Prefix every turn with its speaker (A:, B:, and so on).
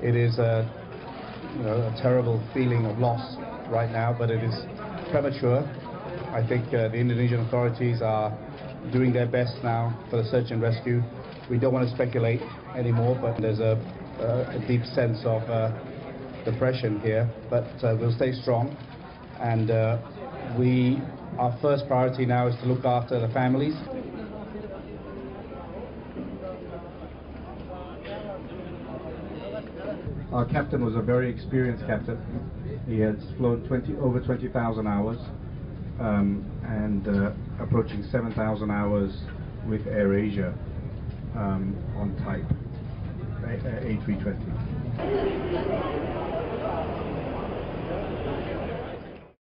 A: It is a terrible feeling of loss right now, but it is premature. I think the Indonesian authorities are doing their best now for the search and rescue. We don't want to speculate anymore, but there's a deep sense of depression here. But we'll stay strong, and our first priority now is to look after the families. Our captain was a very experienced captain. He had flown over 20,000 hours and approaching 7,000 hours with AirAsia on type A320.